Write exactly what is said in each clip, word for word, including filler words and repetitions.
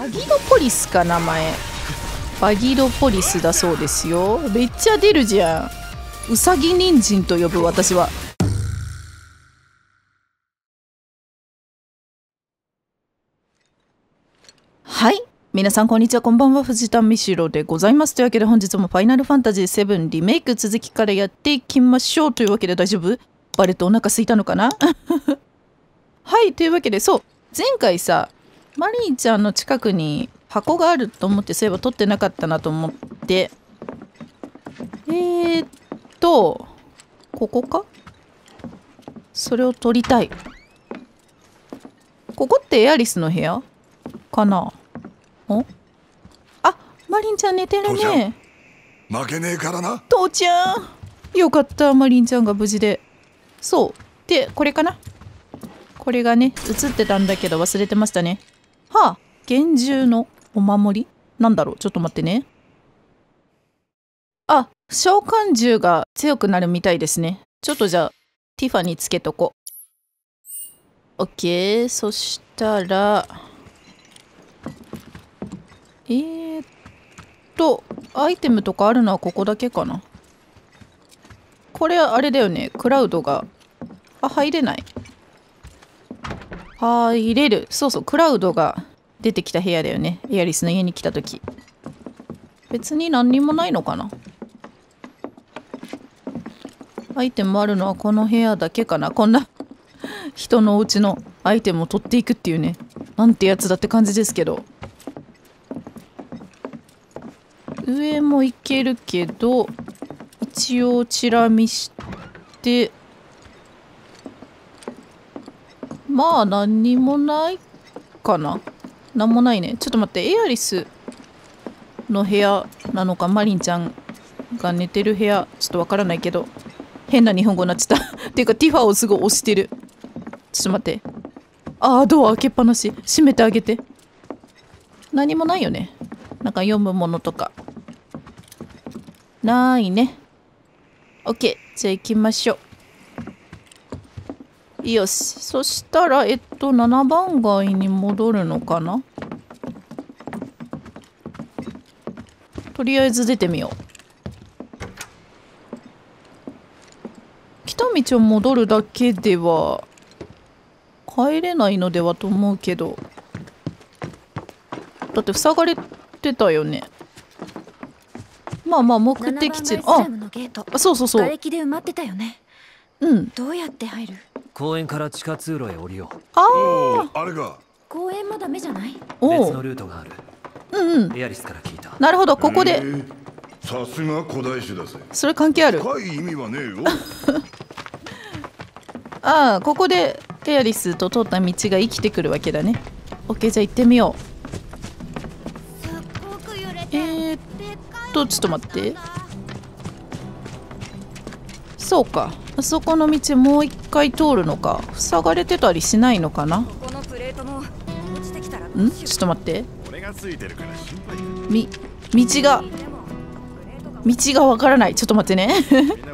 バギドポリスか、名前。バギドポリスだそうですよ。めっちゃ出るじゃん。うさぎ人参と呼ぶ私は。はい。皆さんこんにちは、こんばんは。藤田美代でございます。というわけで本日もファイナルファンタジーセブンリメイク続きからやっていきましょう。というわけで大丈夫？バレットお腹空いたのかなはい。というわけで、そう。前回さ、マリーちゃんの近くに箱があると思って、そういえば取ってなかったなと思って。えーっと、ここか？それを取りたい。ここってエアリスの部屋かな？お？あ、マリンちゃん寝てるね。 負けねえからな。 父ちゃん。よかった、マリンちゃんが無事で。そう。で、これかな？これがね、映ってたんだけど忘れてましたね。はあ、厳重のお守り？なんだろう、ちょっと待ってね。あ、召喚獣が強くなるみたいですね。ちょっとじゃあ、ティファにつけとこう。オッケー、そしたら、えーっと、アイテムとかあるのはここだけかな。これあれだよね、クラウドが。あ、入れない。入れる。そうそう、クラウドが出てきた部屋だよね。エアリスの家に来た時。別に何にもないのかな。アイテムあるのはこの部屋だけかな。こんな人のお家のアイテムを取っていくっていうね。なんてやつだって感じですけど。上も行けるけど、一応チラ見して、まあ何にもないかな。なんもないね。ちょっと待って、エアリスの部屋なのか、マリンちゃんが寝てる部屋、ちょっとわからないけど、変な日本語になっちゃった。っていうか、ティファをすごい押してる。ちょっと待って。ああ、ドア開けっぱなし。閉めてあげて。何もないよね。なんか読むものとか。ないね。OK。じゃあ行きましょう。よし。そしたら、えっと、ななばん街に戻るのかな？とりあえず出てみよう。来た道を戻るだけでは帰れないのではと思うけど。だって塞がれてたよね。まあまあ目的地の、あ、あ、そうそうそう。 瓦礫で埋まってたよね。 うん。 どうやって入る？ 公園から地下通路へ降りよう。 ああ、あれが。 公園もダメじゃない？ 別のルートがある。 うんうん。 エアリスから聞いた。 なるほど、ここで。 さすが古代種だぜ。 それ関係ある？ 深い意味はねえよ。 ああ、ここでエアリスと通った道が生きてくるわけだね。オッケー、じゃあ行ってみよう。えー、っとちょっと待って。そうか、あそこの道もう一回通るのか。塞がれてたりしないのかな。ん？ちょっと待って。み道が道がわからない。ちょっと待ってね。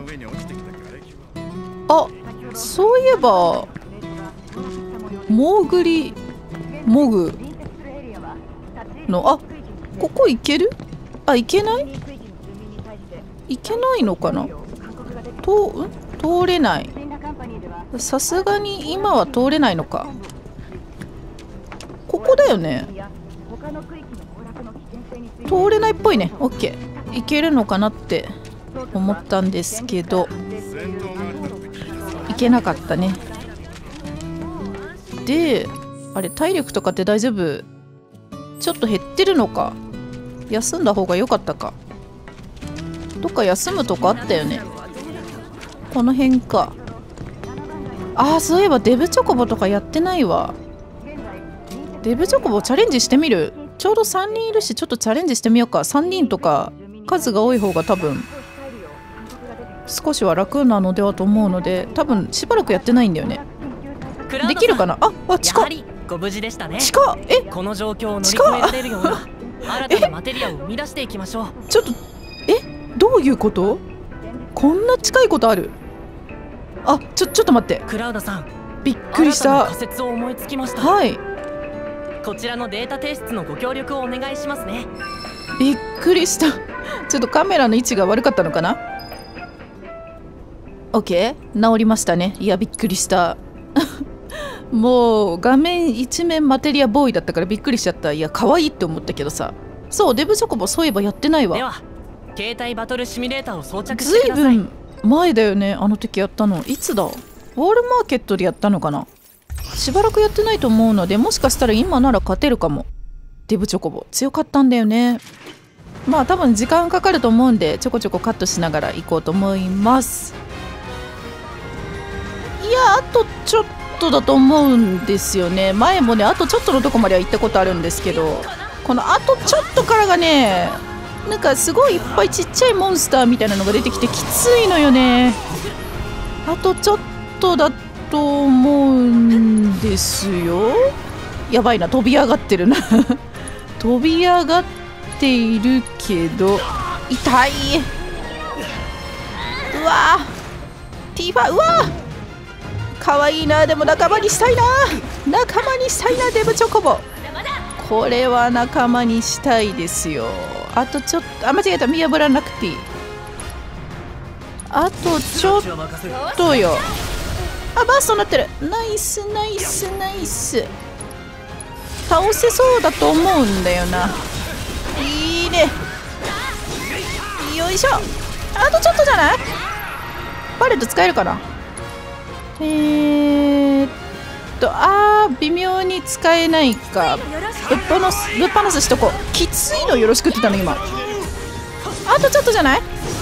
あ、そういえばモーグリモグの、あ、ここ行ける？あ、行けない？行けないのかな。と、ん？通れない。さすがに今は通れないのか。ここだよね。通れないっぽいね。オッケー。行けるのかなって思ったんですけど、行けなかったね。で、あれ体力とかって大丈夫？ちょっと減ってるのか。休んだ方が良かったか。どっか休むとこあったよね。この辺か。ああ、そういえばデブチョコボとかやってないわ。デブチョコボチャレンジしてみる？ちょうどさんにんいるし、ちょっとチャレンジしてみようか。さんにんとか数が多い方が多分少しは楽なのではと思うので、多分しばらくやってないんだよね。できるかな。ああ、近っ。 ご無事でしたね。 近っ。え、 この状況を乗り越えられるような新たなマテリアを生み出していきましょう。 ちょっと、え、どういうこと？こんな近いことある？あ、ちょちょっと待って。 クラウドさん、 びっくりした。 新たな仮説を思いつきました。 はい。 こちらのデータ提出のご協力をお願いしますね。 びっくりした。ちょっとカメラの位置が悪かったのかな。 OK 治りましたね。いやびっくりしたもう画面一面マテリアボーイだったからびっくりしちゃった。いや可愛いって思ったけどさ。そうデブチョコボそういえばやってないわ。 では携帯バトルシミュレーターを装着しずいてください。 ぶん前だよねあの時やったの。いつだ、ウォールマーケットでやったのかな。しばらくやってないと思うので、もしかしたら今なら勝てるかも。デブチョコボ強かったんだよね。まあ多分時間かかると思うんでちょこちょこカットしながら行こうと思います。いやあとちょっとだと思うんですよね。前もねあとちょっとのとこまでは行ったことあるんですけど、このあとちょっとからがねなんかすごいいっぱいちっちゃいモンスターみたいなのが出てきてきついのよね。あとちょっとだと思うんですよ。やばいな飛び上がってるな飛び上がっているけど痛い。うわティーファうわかわいいな。でも仲間にしたいな仲間にしたいなデブチョコボ。これは仲間にしたいですよ。あとちょっとあ間違えた見破らなくていい。あとちょっとよ。あバーストになってる。ナイスナイスナイス。倒せそうだと思うんだよな。いいねよいしょ。あとちょっとじゃない。パレット使えるかな。えーっとあー微妙に使えないか。ぶっ放すぶっ放すしとこ。きついのよろしくって言ったの今。あとちょっとじゃない。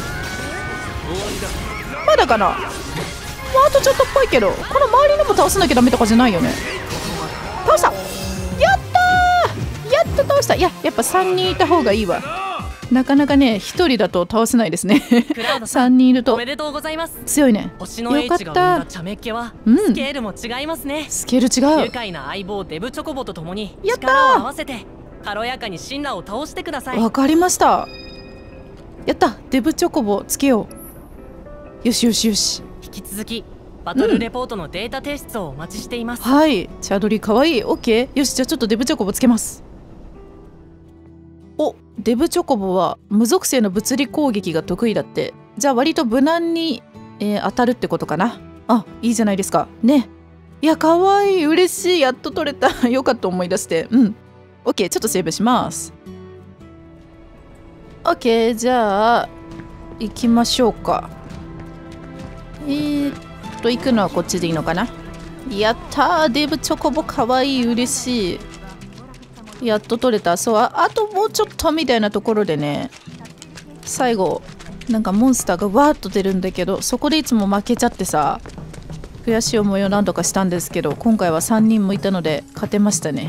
まだかな。もうあとちょっとっぽいけど、この周りのも倒さなきゃダメとかじゃないよね。倒した。やったーやっと倒した。いややっぱさんにんいた方がいいわ。なかなかねひとりだと倒せないですねさんにんいるとおめでとうございます。 強いね。 星の英知が生んだ茶メッケはうんスケールも違いますね。 スケール違う。 愉快な相棒デブチョコボと共にやったー力を合わせて軽やかにシンラを倒してください。 わかりました。やったデブチョコボつけよう。よしよしよし。 引き続きバトルレポートのデータ提出をお待ちしています。 はいチャドリかわいい。オッケーよしじゃあちょっとデブチョコボつけます。おデブチョコボは無属性の物理攻撃が得意だって。じゃあ割と無難に、えー、当たるってことかな。あいいじゃないですかね。いやかわいい嬉しい。やっと取れたよかった思い出して。うん OK ちょっとセーブします。 OK じゃあ行きましょうか。えー、っと行くのはこっちでいいのかな。やったーデブチョコボかわいい嬉しい。やっと取れた。そう あ, あともうちょっとみたいなところでね最後なんかモンスターがわーっと出るんだけど、そこでいつも負けちゃってさ悔しい思いを何度かしたんですけど、今回はさんにんもいたので勝てましたね。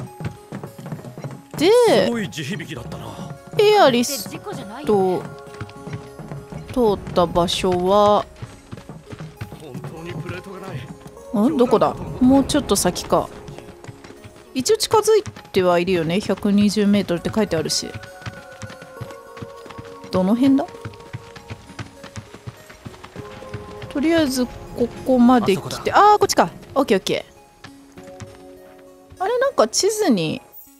でエアリスと通った場所はんどこだ。もうちょっと先か。一応近づいてはいるよね。ひゃくにじゅうメートルって書いてあるし。どの辺だ。とりあえずここまで来て、ああーこっちか。オッケーオッケー。あれなんか地図に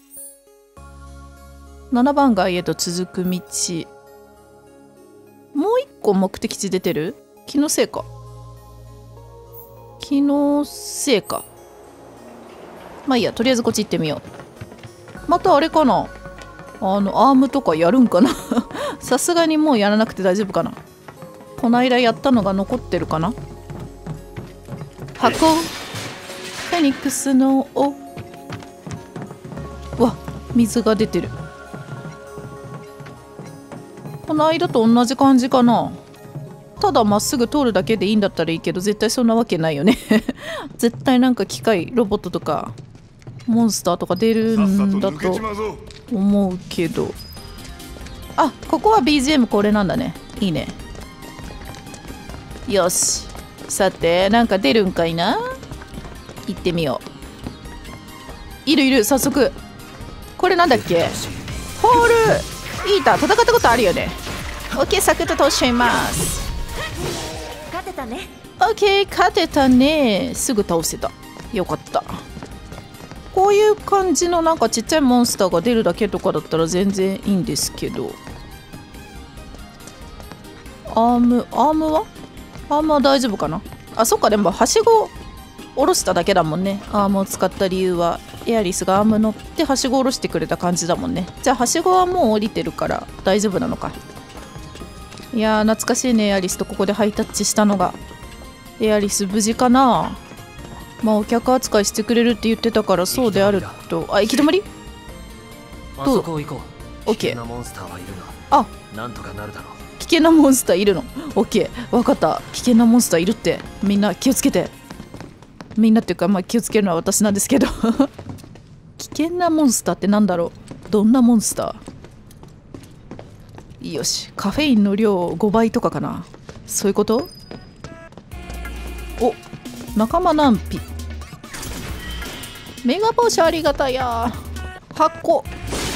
ななばん街へと続く道もう一個目的地出てる。気のせいか気のせいか。まあいいやとりあえずこっち行ってみよう。またあれかなあのアームとかやるんかなさすがにもうやらなくて大丈夫かな。この間やったのが残ってるかな。箱フェニックスのおわ水が出てる。この間と同じ感じかな。ただまっすぐ通るだけでいいんだったらいいけど絶対そんなわけないよね絶対なんか機械ロボットとかモンスターとか出るんだと思うけど。あここは ビージーエム これなんだね。いいね。よしさてなんか出るんかいな。行ってみよう。いるいる早速。これなんだっけ。ホールイーター戦ったことあるよね。オッケーサクッと通しちゃいます。 勝てたね。 オッケー勝てたね。すぐ倒せた。よかった。 こういう感じのなんかちっちゃいモンスターが出るだけとかだったら全然いいんですけど。アームアームはアームは大丈夫かな。あ、そっか。でもはしご下ろしただけだもんね。アームを使った理由はエアリスがアーム乗ってはしご下ろしてくれた感じだもんね。じゃあはしごはもう降りてるから大丈夫なのか。いやー懐かしいね。エアリスとここでハイタッチしたのが。エアリス無事かな。まあお客扱いしてくれるって言ってたからそうであると。あ、行き止まり。 あそこ行こう。 オッケー。 危険なモンスターはいるあ、 が、なんとかなるだろう。 危険なモンスターいるの。オッケー、分かった。危険なモンスターいるって。みんな気をつけて。みんなっていうか、まあ気をつけるのは私なんですけど危険なモンスターってなんだろう。どんなモンスター。よし、カフェインの量ごばいとかかな。そういうこと。お、仲間難費。メガポーションありがたや。箱。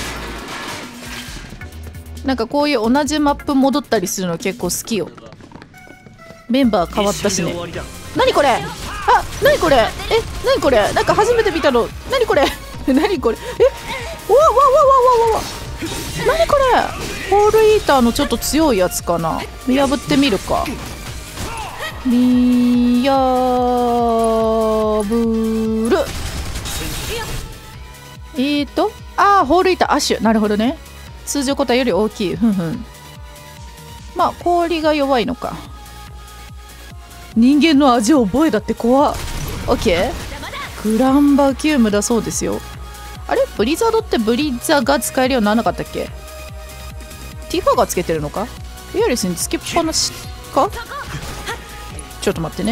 なんかこういう同じマップ戻ったりするの結構好きよ。メンバー変わったしね。何これ。あ、何これ。え、何これ。なんか初めて見たの。何これ何これ。え、わわわわわわわ。何これ。ホールイーターのちょっと強いやつかな。見破ってみるか。見破る。えーとあーホールイーターアッシュ。なるほどね。通常個体より大きい。ふんふん。まあ氷が弱いのか。人間の味を覚えたって怖っ。オッケー。グランバキュームだそうですよ。あれブリザードってブリザが使えるようにならなかったっけ。ティファがつけてるのか。エアリスにつけっぱなしか。ちょっと待ってね。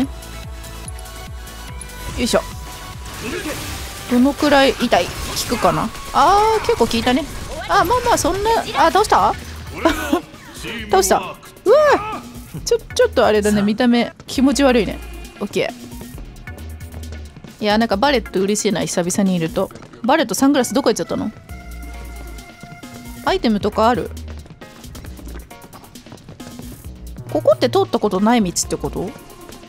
よいしょ。どのくらい痛い効くかな。あー結構効いたね。あ、まあまあそんな。あ、倒した倒した。うわちょちょっとあれだね。見た目気持ち悪いね。オッケー。いやなんかバレット嬉しいな。久々にいると。バレットサングラスどこ行っちゃったの。アイテムとかある。ここって通ったことない道ってこと。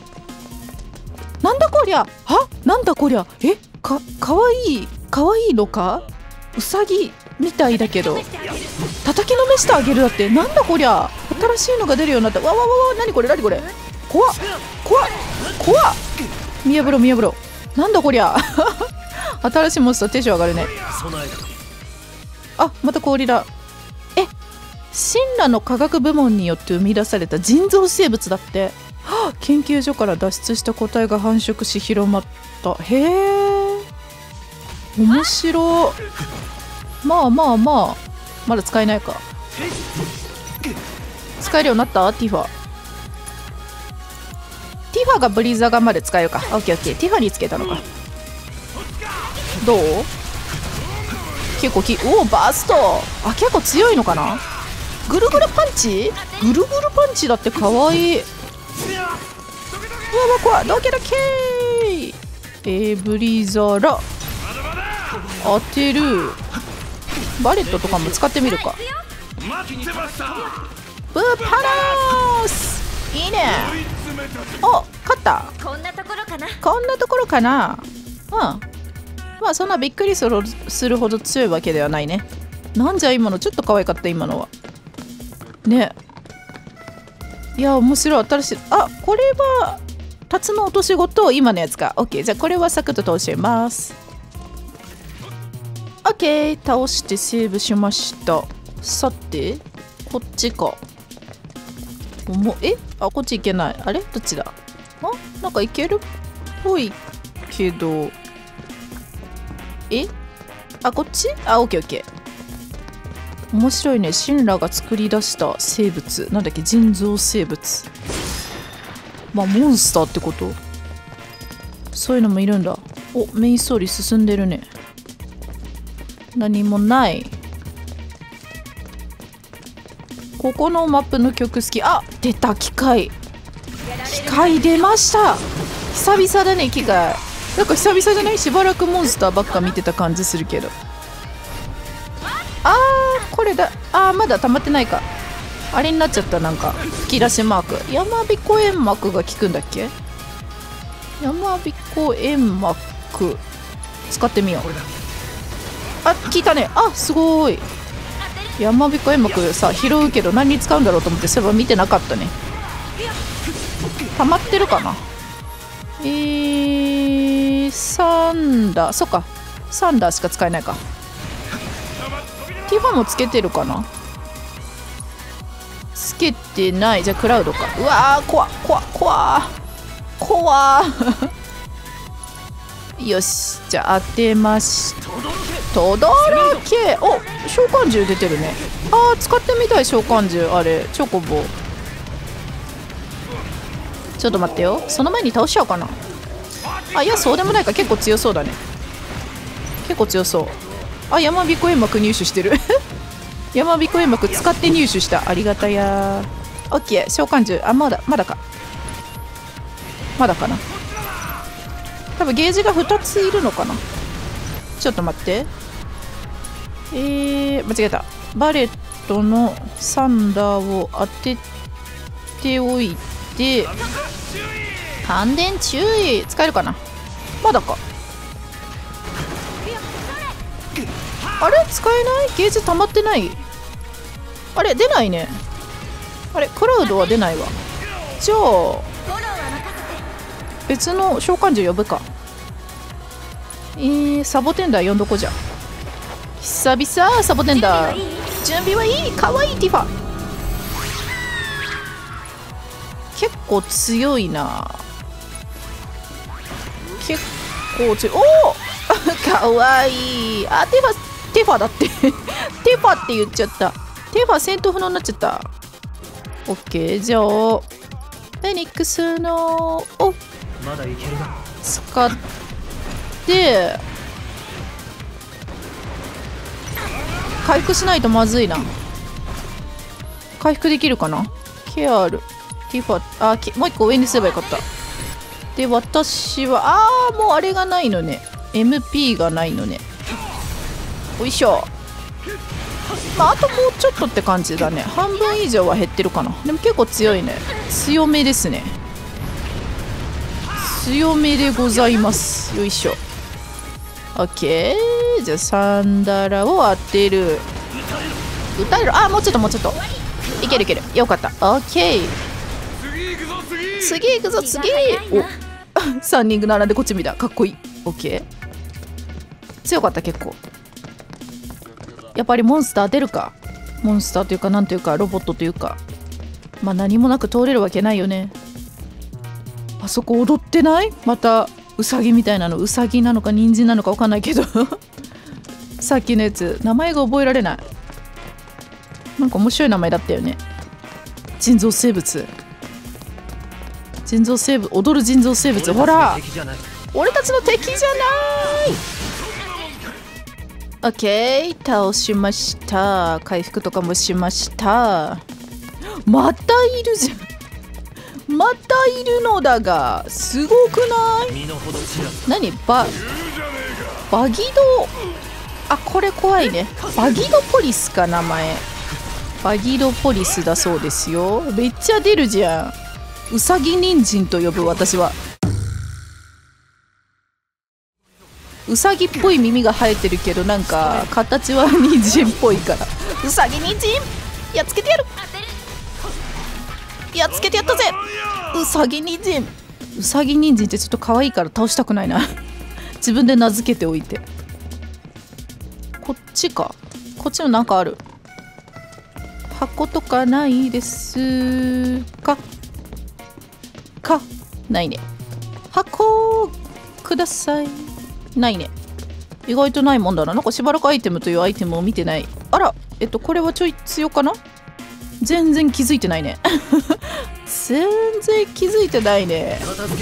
なんだこりゃ。あ、なんだこりゃ。え、か、かわいいかわいいのか。うさぎみたいだけど叩きのめしてあげるだって。なんだこりゃ。新しいのが出るようになった。わわわわ。何これ何これ。怖っ怖っ怖っ。見破ろう見破ろう。なんだこりゃ新しいモンスターテンション上がるね。あ、また氷だ。え、神羅の科学部門によって生み出された人造生物だって。はあ、研究所から脱出した個体が繁殖し広まった。へえ面白。まあまあまあまだ使えないか。使えるようになった。ティファティファがブリザガまで使えるか。オッケーオッケー。ティファにつけたのか。どう。結構きおおバースト。あ、結構強いのかな。ぐるぐるパンチ。ぐるぐるパンチだってかわいい。うわわ怖い。ドキドキー。えー、ブリザラ当てる。バレットとかも使ってみるか。ブーパラースいいね。お、勝った。 こんなところかな。 こんなところかな。うん。まあそんなびっくりするするほど強いわけではないね。なんじゃ今の。ちょっと可愛かった。今のはね。いや面白い。新しい。あ、これはタツの落とし子と今のやつか。 OK。 じゃあこれはサクッと通します。 OK。 倒してセーブしました。さてこっちか。おもえあ、こっち行けない。あれどっちだ。あ、なんか行けるっぽいけど。えあ、こっち。あ、オッケーオッケー。面白いね。神羅が作り出した生物。なんだっけ。人造生物。まあモンスターってこと。そういうのもいるんだ。お、メインストーリー進んでるね。何もない。ここのマップの曲好き。あ、出た機械。機械出ました。久々だね機械。なんか久々じゃない。しばらくモンスターばっか見てた感じするけど。あーこれだ。あーまだ溜まってないか。あれになっちゃった。なんか吹き出しマーク。やまびこ煙幕が効くんだっけ。やまびこ煙幕使ってみよう。あ、効いたね。あ、すごい。山彦煙幕さ拾うけど何に使うんだろうと思ってそういえば見てなかったね。溜まってるかな。えー、サンダー、そっか、サンダーしか使えないか。ティファもつけてるかな。つけてない。じゃあクラウドか。うわー、怖っ怖っ怖っ怖っよし、じゃあ当てました。とどろけ。お、召喚獣出てるね。あー、使ってみたい召喚獣。あれチョコボ。ちょっと待ってよ、その前に倒しちゃおうかな。あ、いやそうでもないか。結構強そうだね。結構強そう。あ、山彦煙幕入手してる山彦煙幕使って入手した。ありがたやー。オッケー、召喚獣。あ、まだまだかまだかな。多分ゲージがふたついるのかな。ちょっと待って。えー、間違えた。バレットのサンダーを当てておいて、感電注意使えるかな。まだか。あれ使えない。ゲージ溜まってない。あれ出ないね。あれクラウドは出ないわ。じゃあ別の召喚獣呼ぶか。えー、サボテンダー呼んどこじゃ。久々サボテンダー。準備はいい。かわいいティファ。結構強いな。結構強い。おおかわいい。あ、ティファティファだってティファって言っちゃった。ティファ戦闘不能になっちゃった。オッケー、じゃあフェニックスのおまだいけるな。 使って回復しないとまずいな。回復できるかな。ケアルティファ、あ、もう一個上にすればよかった。で私はあーもうあれがないのね。 エムピー がないのね。おいしょ。まあ、あともうちょっとって感じだね。半分以上は減ってるかな。でも結構強いね。強めですね。強めでございます。よいしょ。 OK。 じゃあサンダラを当てる。撃たれる。あ、もうちょっともうちょっといけるいける。よかった。 OK。 次行くぞ次。おさんにん並んでこっち見た。かっこいい。 OK。 強かった結構。やっぱりモンスター出るか。モンスターというかなんというかロボットというか、まあ何もなく通れるわけないよね。あそこ踊ってない？またウサギみたいなの。ウサギなのか人参なのか分かんないけどさっきのやつ名前が覚えられない。なんか面白い名前だったよね。人造生物。人造生物、踊る人造生物。ほら俺たちの敵じゃない。オッケー、倒しました。回復とかもしました。またいるじゃん。またいるのだがすごくない？何ババギド。あ、これ怖いね。バギドポリスか名前。バギドポリスだそうですよ。めっちゃ出るじゃん。ウサギ人参と呼ぶ私は。ウサギっぽい耳が生えてるけどなんか形は人参っぽいから。ウサギ人参やっつけてやる。やっつけてやったぜ。ウサギ人参。ウサギ人参ってちょっと可愛いから倒したくないな自分で名付けておいて。こっちか。こっちのなんかある。箱とかないですか。かないね。箱ください。ないね。意外とないもんだな。なんかしばらくアイテムというアイテムを見てない。あら、えっとこれはちょい強かな。全然気づいてないね全然気づいてないね。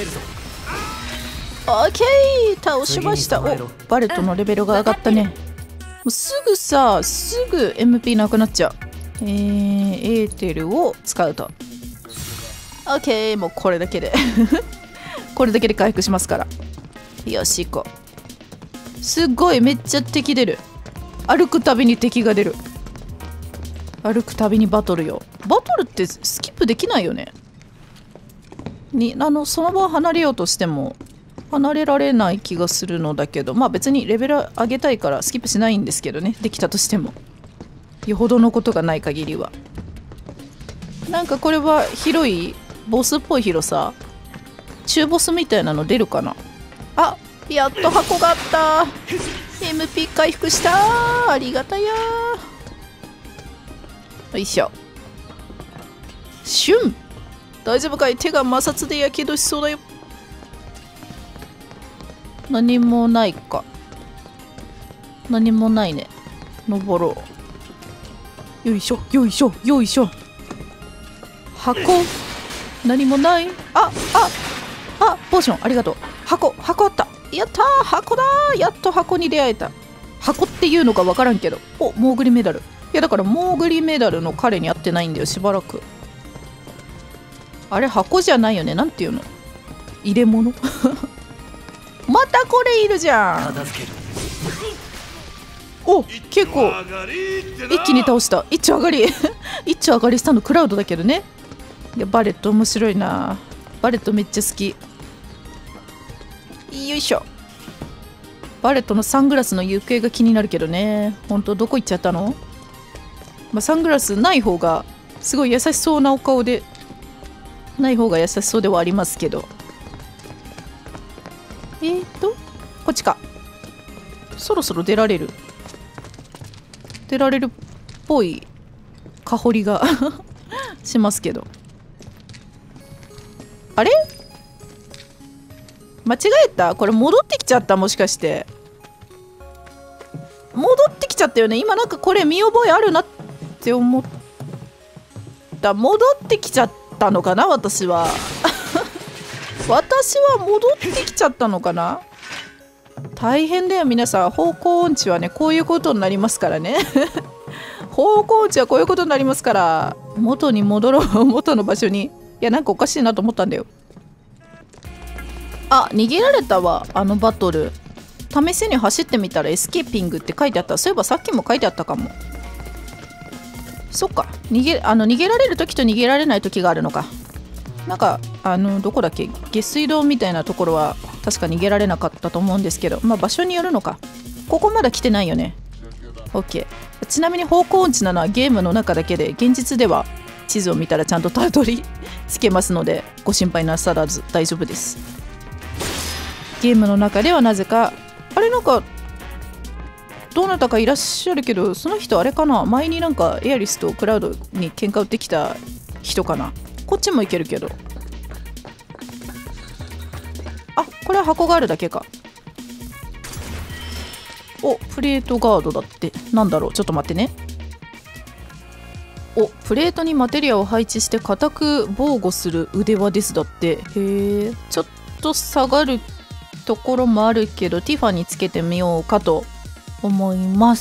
オッケー、倒しました。お、バレットのレベルが上がったね。もうすぐさ、すぐ エムピー なくなっちゃう。えー、エーテルを使うと。オッケー、もうこれだけでこれだけで回復しますから。よし行こう。すっごいめっちゃ敵出る。歩くたびに敵が出る。歩くたびにバトルよ。バトルってスキップできないよね。にあのその場を離れようとしても離れられない気がするのだけど、まあ別にレベル上げたいからスキップしないんですけどね、できたとしてもよほどのことがない限りは。なんかこれは広いボスっぽい広さ、中ボスみたいなの出るかな。あ、やっと箱があった。 エムピー 回復した。ありがたや。よいしょ。シュン、大丈夫かい。手が摩擦でやけどしそうだよ。何もないか。何もないね。登ろう。よいしょよいしょよいしょ。箱、何もない。あああ、ポーションありがとう。箱、箱あった。やったー、箱だー。やっと箱に出会えた。箱っていうのか分からんけど。お、モーグリメダル。いやだからモーグリメダルの彼に会ってないんだよしばらく。あれ箱じゃないよね、なんていうの、入れ物またこれいるじゃん。 片付ける。 お、結構一気に倒した。一丁上がり一丁上がりしたのクラウドだけどね。いやバレット面白いな。バレットめっちゃ好き。よいしょ。バレットのサングラスの行方が気になるけどね。ほんとどこ行っちゃったの。まあ、サングラスない方がすごい優しそうなお顔で、ない方が優しそうではありますけど。えーとこっちか。そろそろ出られる出られるっぽい香りがしますけど。あれ間違えた。これ戻ってきちゃった。もしかして戻ってきちゃったよね。今なんかこれ見覚えあるなって思った。戻ってきちゃったのかな。私は私は戻ってきちゃったのかな。大変だよ皆さん。方向音痴はねこういうことになりますからね方向音痴はこういうことになりますから、元に戻ろう元の場所に。いやなんかおかしいなと思ったんだよ。あ、逃げられたわ。あのバトル試しに走ってみたらエスケーピングって書いてあった。そういえばさっきも書いてあったかも。そっか、逃げ、あの逃げられる時と逃げられない時があるのか。なんかあのどこだっけ、下水道みたいなところは確か逃げられなかったと思うんですけど、まあ場所によるのか。ここまだ来てないよね。 OK。 ちなみに方向音痴なのはゲームの中だけで、現実では地図を見たらちゃんとたどりつけますのでご心配なさらず大丈夫です。ゲームの中ではなぜかあれなんかどなたかいらっしゃるけど、その人あれかな、前になんかエアリスとクラウドに喧嘩売ってきた人かな。こっちもいけるけど、あ、これは箱があるだけか。お、プレートガードだって。なんだろう、ちょっと待ってね。お、プレートにマテリアを配置して固く防護する腕輪ですだって。へえ、ちょっと下がるところもあるけどティファにつけてみようかと思います。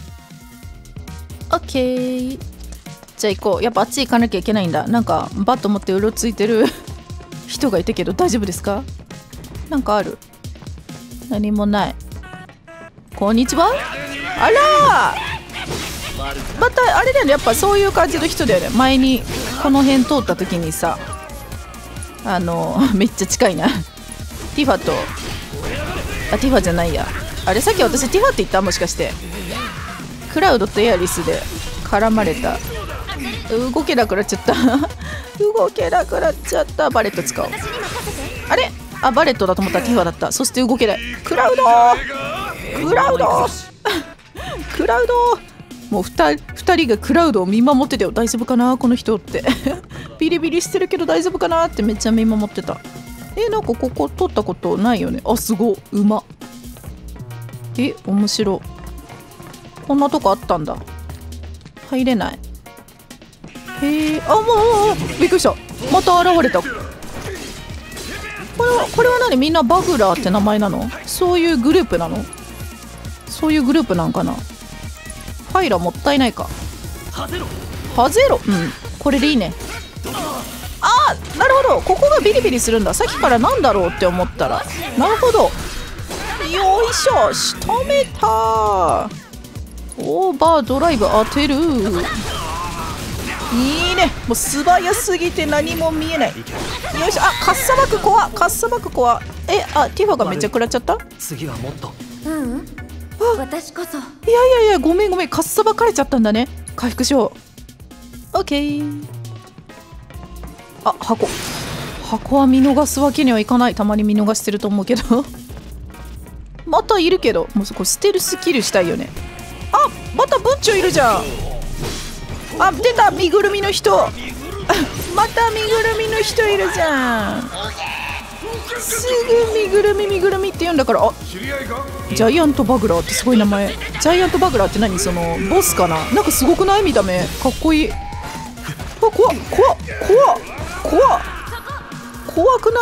OK、 じゃあ行こう。やっぱあっち行かなきゃいけないんだ。なんかバット持ってうろついてる人がいたけど大丈夫ですか。なんかある。何もない。こんにちは。あらー、またあれだよね、やっぱそういう感じの人だよね。前にこの辺通った時にさ、あのめっちゃ近いなティファと、あ、ティファじゃないや。あれさっき私ティファって言った。もしかしてクラウドとエアリスで絡まれた。動けなくなっちゃった動けなくなっちゃった。バレット使おう。あれ、あ、バレットだと思ったらティファだった。そして動けない。クラウドクラウドクラウド、もう 2, 2人がクラウドを見守ってたよ。大丈夫かなこの人ってビリビリしてるけど大丈夫かなってめっちゃ見守ってた。え、なんかここ取ったことないよね。あ、すごい、馬。え、面白い。こんなとこあったんだ。入れない。へえ、あ、もうびっくりした。また現れた。これはこれは何、みんなバグラーって名前なの。そういうグループなの。そういうグループなんかな。ファイラもったいないか。ハゼロ、ハゼロ、うん、これでいいね。あー、なるほど、ここがビリビリするんだ。さっきからなんだろうって思ったら、なるほど。よいしょ、仕留めた。オーバードライブ当てる。 いいね。もう素早すぎて何も見えない。よいしょ。あ、カッサバク怖っ。カッサバク怖っ。え、あ、ティファがめっちゃ食らっちゃった。 次はもっと。 ううん私こそ。 いやいやいや、ごめんごめん。カッサバかれちゃったんだね。回復しよう。オッケー。あ、箱。箱は見逃すわけにはいかない。たまに見逃してると思うけどまたいるけど、もうそこステルスキルしたいよね。あ、またブッチョいるじゃん。あ、出た、身ぐるみの人また身ぐるみの人いるじゃん。すぐ身ぐるみ身ぐるみって言うんだから。あ、 知り合いか？ ジャイアントバグラーってすごい名前。ジャイアントバグラーって何？そのボスかな。なんかすごくない？見た目かっこいい。あ、怖っ怖っ怖っ怖っ怖くない？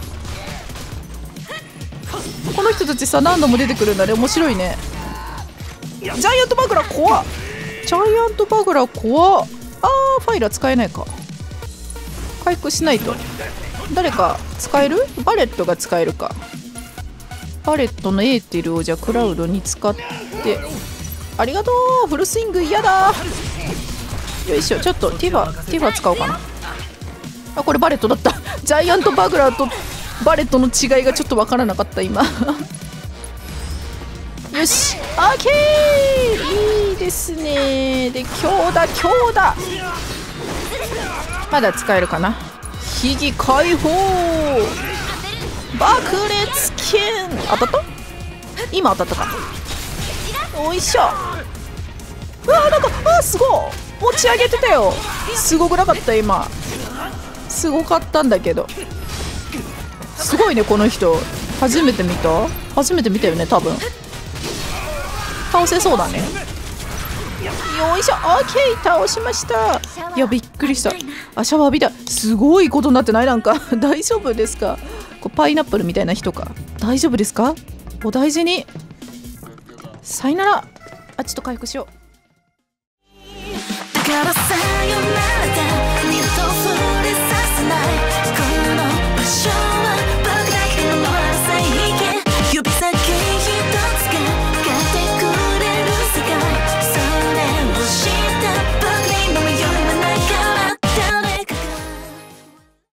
この人たちさ、何度も出てくるんだね。面白いね。ジャイアントバグラー怖っ。ジャイアントバグラー怖っ。あー、ファイラー使えないか。回復しないと。誰か使える？バレットが使えるか。バレットのエーテルをじゃあクラウドに使って。ありがとう。フルスイング嫌だ。よいしょ。ちょっとティファティファ使おうかな。あ、これバレットだったジャイアントバグラーとバレットの違いがちょっと分からなかった今よし、オッケー、いいですね。で、強打強打。まだ使えるかな。秘技解放、爆裂剣。当たった？今当たったか。おいしょ。うわー、なんか、あー、すごい持ち上げてたよ。すごくなかった？今すごかったんだけど。すごいね、この人。初めて見た初めて見たよね、多分。倒せそうだね。よいしょ、オッケー、倒しました。いや、びっくりした。あ、シャワー浴びた。すごいことになってない？なんか大丈夫ですか？こうパイナップルみたいな人か。大丈夫ですか？お大事に。さよなら。あ、ちょっと回復しよう。